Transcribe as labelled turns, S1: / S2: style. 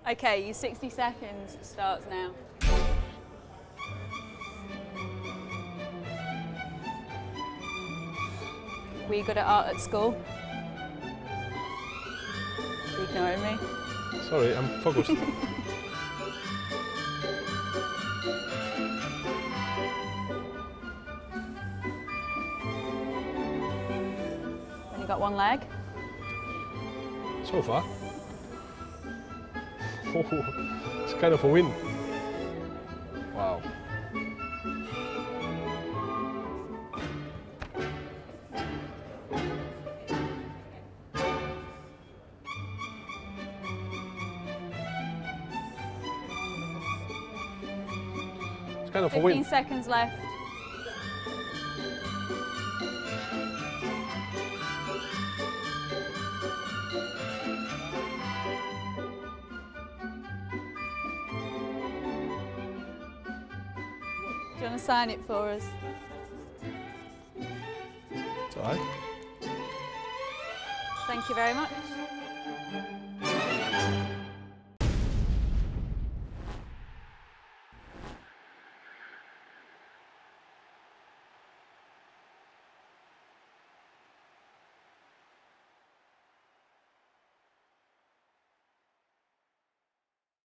S1: Okay, your 60 seconds starts now. Were you good at art at school? Are you ignoring me?
S2: Sorry, I'm focused.
S1: Only got one leg?
S2: So far. It's kind of a win. Wow. It's kind of a win.
S1: 15 seconds left. Do you want to sign it for us?
S2: It's all right.
S1: Thank you very much.